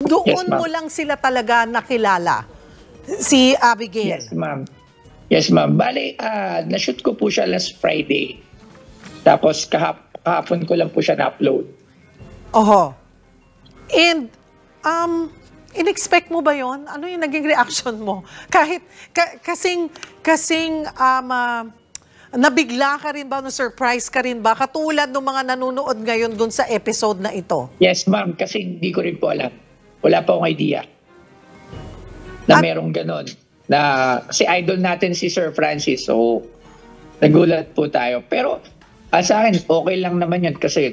Yes, Doon ma'am. mo lang sila talaga nakilala, si Abigail? Yes, ma'am. Yes, ma'am. Bale, na-shoot ko po siya last Friday. Tapos kahapon ko lang po siya na-upload. Oho. And, in-expect mo ba yon? Ano yung naging reaction mo? Kahit, kasing, nabigla ka rin ba, na-surprise ka rin ba? Katulad ng mga nanonood ngayon dun sa episode na ito. Yes, ma'am. Kasi hindi ko rin po alam. Wala pa akong idea na merong ganon. Kasi idol natin si Sir Francis. So, nagulat po tayo. Pero sa akin, okay lang naman yun kasi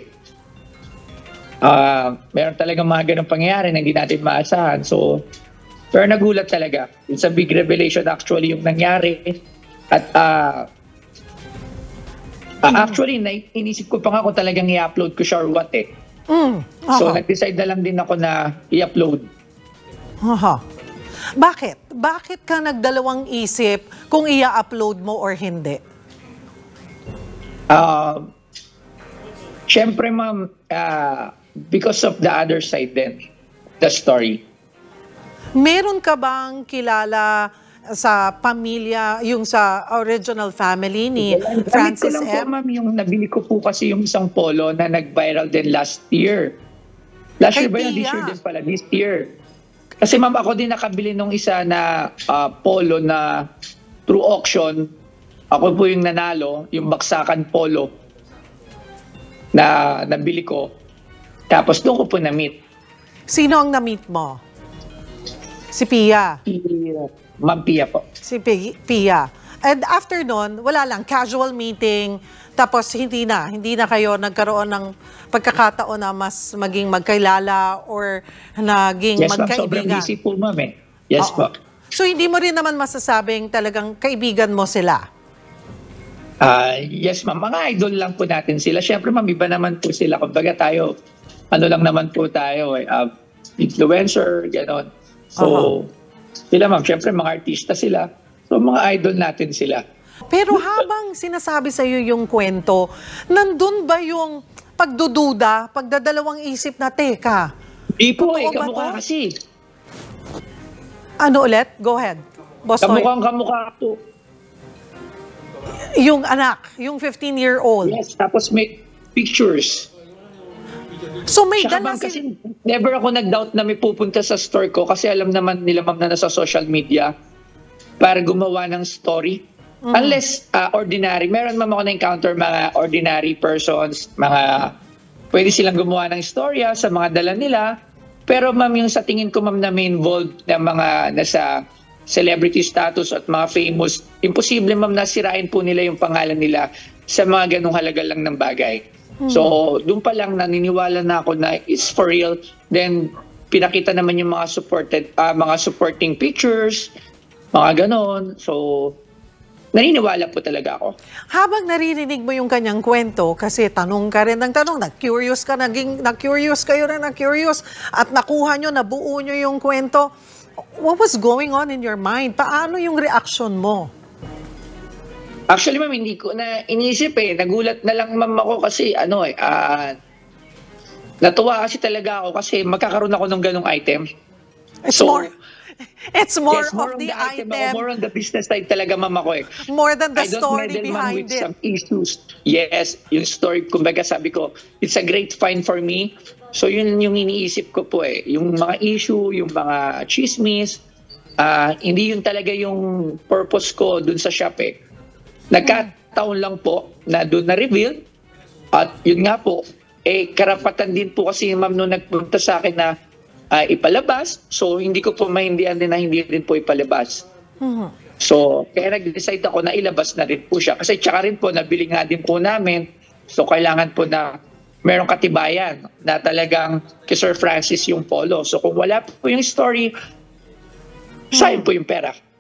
meron talagang mga ganong pangyayari na hindi natin maasahan. So, pero nagulat talaga. It's a big revelation actually yung nangyari. At actually, inisip ko pa nga kung talagang i-upload ko siya or what eh. So, nag-decide na lang din ako na i-upload. Bakit? Bakit ka nagdalawang isip kung i-upload mo or hindi? Siyempre, ma'am, because of the other side din, the story. Meron ka bang kilala sa pamilya, yung sa original family ni Francis Damit ko lang po, M? ma'am, yung nabili ko po kasi yung isang polo na nag-viral din last year. Last Kay year ba yun? This Tia. year din pala. This year. Kasi ma'am, ako din nakabili nung isa na polo na through auction. Ako po yung nanalo, yung baksakan polo na nabili ko. Tapos doon ko po na-meet. Sino ang na-meet mo? Si Pia. Ma'am Pia po. Si Pia. And after nun, wala lang, casual meeting, tapos hindi na kayo nagkaroon ng pagkakataon na mas maging magkailala or naging Yes, ma'am. Sobrang magkaibigan. busy po, ma'am eh. Yes Oo. po. So hindi mo rin naman masasabing talagang kaibigan mo sila? Yes, ma'am. Mga idol lang po natin sila. Siyempre, ma'am, iba naman po sila. Kumbaga tayo, ano lang naman po tayo eh. Influencer, gano'n. So, sila, ma'am, siyempre, mga artista sila. So, mga idol natin sila. Pero habang sinasabi sa iyo yung kwento, nandun ba yung pagdududa, pagdadalawang isip na, teka, Di po eh, totoo ba kamukha to? kasi. Ano ulit? Go ahead. Boss Toy. Kamukha po. Yung anak, yung 15-year-old. Yes, tapos may pictures. So may Tsaka dala ma'am, kasi never ako nag-doubt na may pupunta sa store ko kasi alam naman nila, ma'am, na nasa social media para gumawa ng story. Unless ordinary. Meron, ma'am, ako na-encounter mga ordinary persons, mga pwede silang gumawa ng storya sa mga dala nila. Pero, ma'am, yung sa tingin ko, ma'am, na may involved na mga nasa celebrity status at mga famous, imposible, ma'am, na sirain po nila yung pangalan nila sa mga ganung halaga lang ng bagay. So, doon pa lang naniniwala na ako na it's for real. Then, pinakita naman yung mga supporting pictures, mga ganon. So, naniniwala po talaga ako. Habang naririnig mo yung kanyang kwento, kasi tanong ka rin ng tanong, na-curious ka, na-curious kayo na na-curious, at nakuha nyo, nabuo nyo yung kwento, what was going on in your mind? Paano yung reaction mo? Actually, ma'am, hindi ko na iniisip eh. Nagulat na lang, ma'am, ako kasi natuwa kasi talaga ako kasi magkakaroon ako ng ganong item. It's more Yes, of the item, ako, more on the business side talaga, ma'am, ako eh. more than the I don't story meddle, ma'am, behind with it. some issues. Yes, yung story, kumbaga sabi ko, it's a great find for me. So yun yung iniisip ko po eh. Yung mga issue, yung mga chismis, hindi yun talaga yung purpose ko dun sa shop eh. Nagkataon lang po na doon na-reveal at yun nga po, karapatan din po kasi ma'am nung nagpunta sa akin na ipalabas. So hindi ko po maindihan din na hindi rin po ipalabas. So kaya nag-decide ako na ilabas na rin po siya. Kasi tsaka rin po, nabili nga din po namin. So kailangan po na merong katibayan na talagang kay Sir Francis yung polo. So kung wala po yung story, sayang po yung pera.